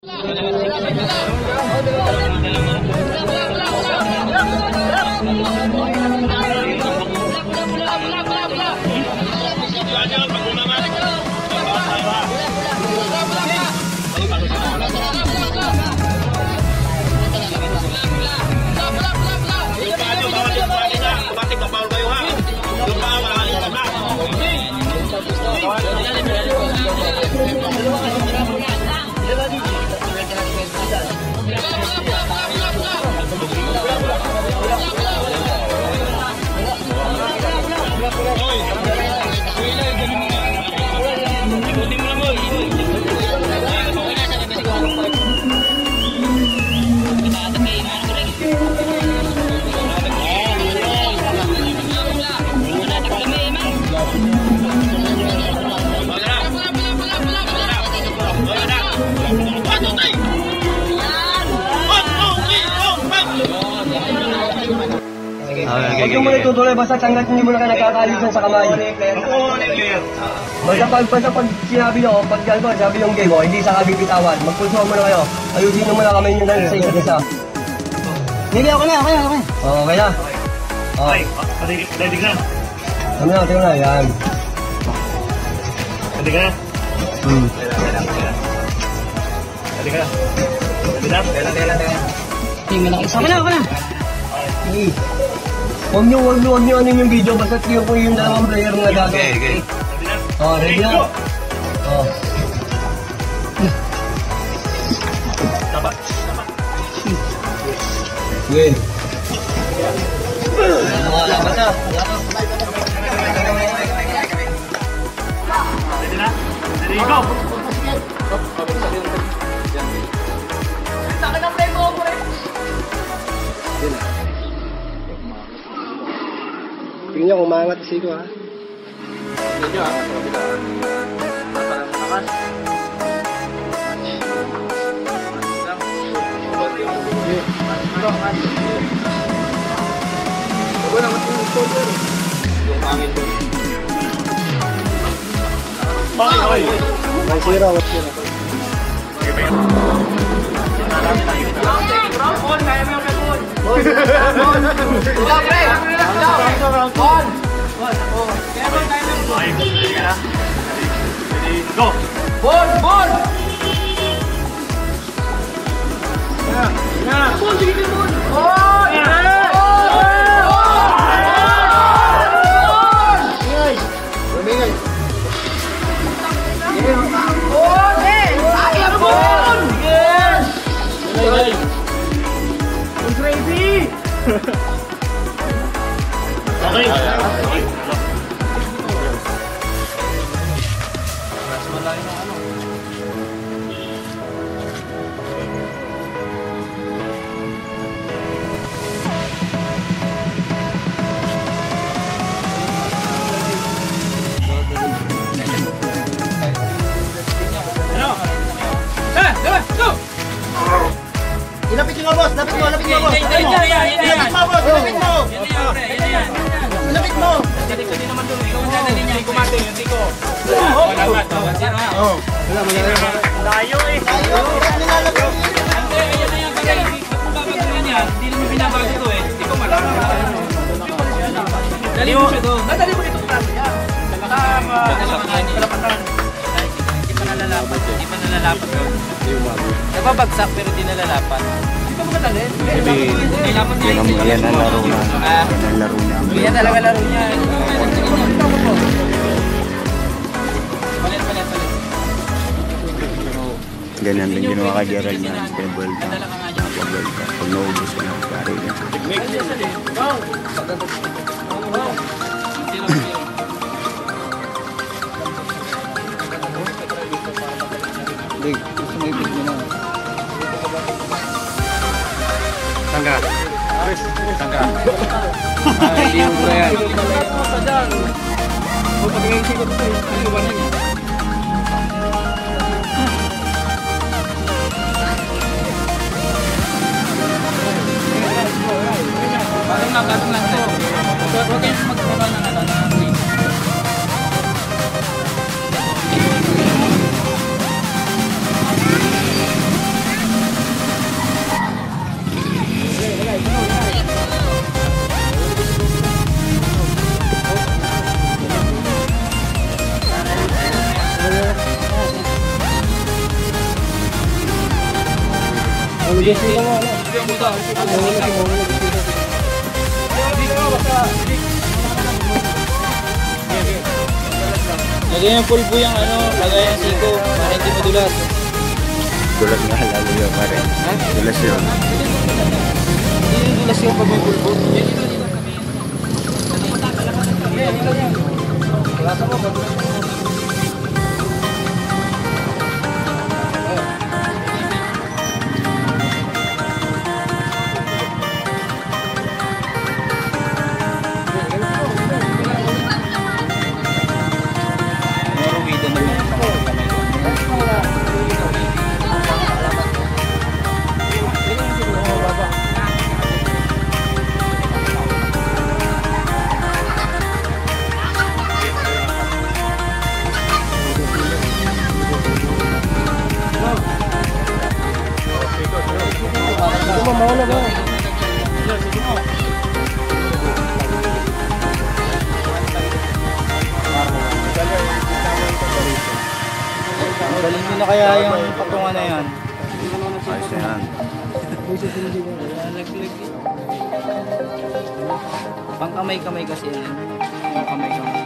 Huwag yung muna itutuloy, basta hanggat hindi mo na ka nagkakalisan sa kamay. Basta pag sinabi nyo, pag sabi yung game, hindi sa kabibitawan, magpulsuhan mo na kayo. Ayusin mo na kamay nyo na sa isa't isa. Hindi, okay na. Okay na. Okay, ready ka na. Tingnan na, yan. Ready ka na? Ready ka na? Okay na. Hey. Huwag nyo ano yung video, basta clear po yung dalawang player nga dagat. Okay. Ready na? Tapa. Win. Laban na. Ready na? Ready, go! Saka ng play mo, pre. Tingnan nyo, umangat si Siko, ha? Tingnan nyo, ha? May sira, what's sira? Go! Bon! Ilapit mo, boss! Lapit mo, boss! Ilapit mo, boss! Ilapit mo! Hindi naman doon. Ikaw ang dadali niya. Hindi kumatin. Hindi ko. Layo eh! Ayan na yan. Kung babagyan yan, hindi naman binabago ito eh. Hindi ko malaman. Dali mo siya doon. Dali mo dito sa niya. Kalapatan. Hindi pa nalalapat. Hindi pa nalalapat. Nababagsak pero hindi nalalapat. Hindi pa magandali. Nilalapat niya. Yan ang laro na. Yan ang laro niya. Yan talaga laro niya. Palit. Ganyan din ginawa ka Gerald niya. Pinabuelta. Pinabuelta. Pag naubos ko na. Pari niya. Tangga. Hindi mo ba yan? Pag-ingay ko ito, iwan niya. Batong lang ito. Huwag kayo magkakaroon ng Lagay ng pulbo yung ano, lagay ng siko para hindi madulas. Dulas nga lalo yun, pare. Dulas yun. Hindi dulas yung pag may pulbo. Galing nyo na kaya yung patungan na yan. Ayos na yan. Pang kamay-kamay kasi yan. Pang kamay-kamay.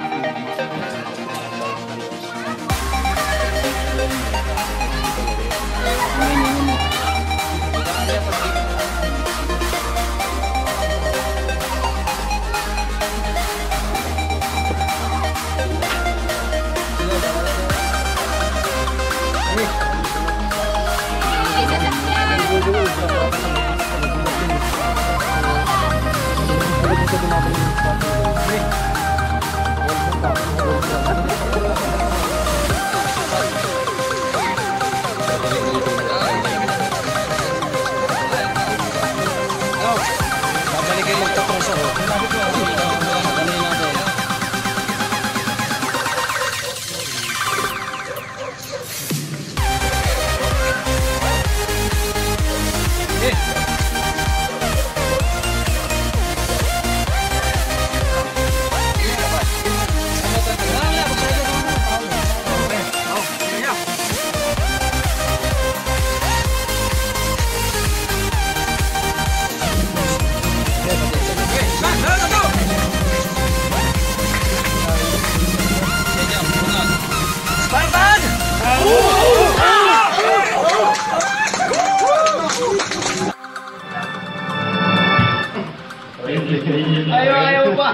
Ayaw pa.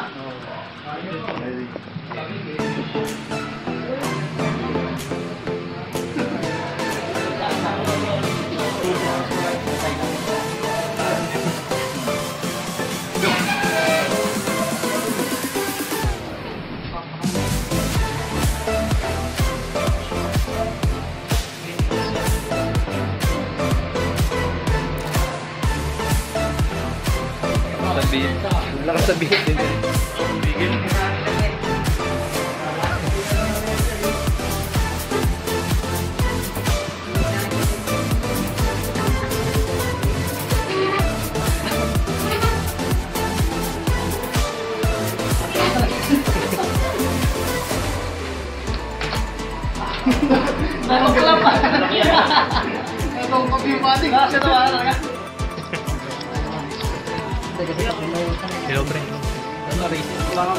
Lakas sabihin din. Nakakala pa. Itong kopi pati. Kasi naman talaga. Hello, pre. Ano racing?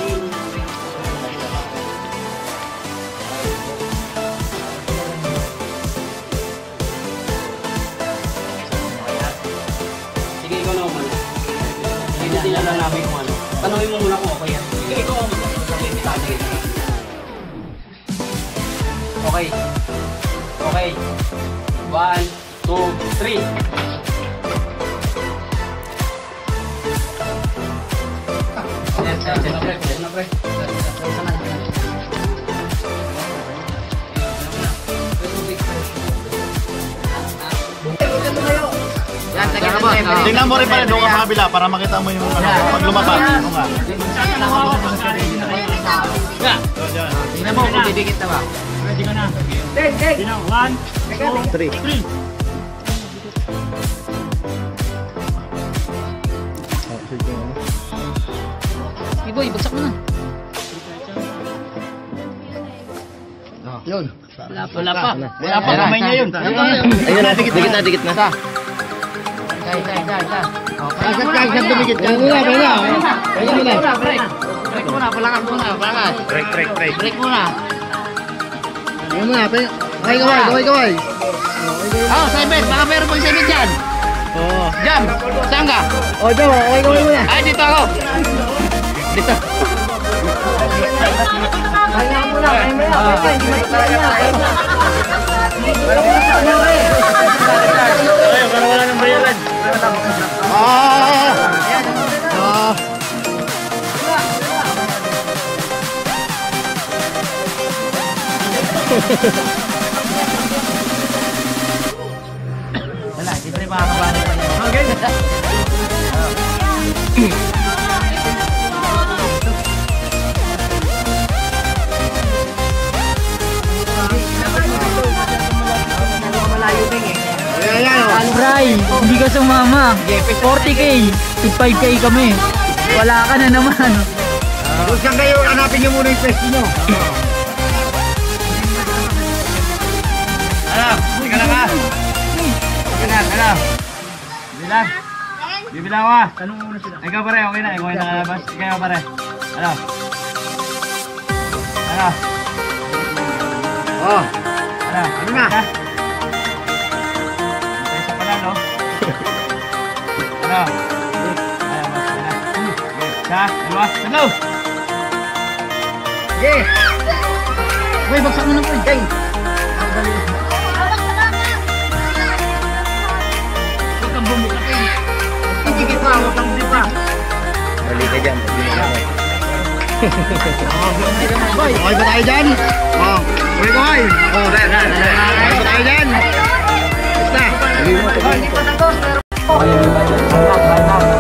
Sige, ikaw na umano. Hindi sila lalabay kung ano. Tanungin mo muna kung okay yan. Sige, ikaw ang mag-sabi. Okay. Okay. 1, 2, 3. Tingnan mo rin pala doon ka kabila para makita mo yung ano, pag lumabas. Ano nga? Tingnan mo kung didikit na ba? Ready ka na. 1, 2, 3. Boy, bagsak mo na. Yun. Wala pa. Wala pa kamay niya yun. Ayun na, dikit na. Asat ka, isang dumikit ka. Break muna, palangan muna, palangan. Break muna. Kaway. Oh, 7, baka meron pang 7 dyan. Jam, saan ka? Kaway muna. Ay, dito ako. Dito. Wala, siyempre makakabali pa yun. Okay. Albray, hindi ka sumama. 40k, 5k kami. Wala ka na naman. Kung saan kayo, hanapin nyo muna yung pwesto nyo. Ano? Teka lang ha. Ano? Bilang. Bibilang ko ha. Ikaw pare, okay na. Ikaw yung nakalabas. Ikaw pare. Ano? Oh, Ano? ano na? Isa pa lang, no? Ano? Ayan, mas na. Isa, dalawa, tatlo! Sige. Uy, bagsak mo na po. Jay. Hindi pa, hindi pa. Balik ka dyan. Okay ba tayo dyan? Oh, kaway. Oh, okay ba tayo dyan? Basta. Ayun,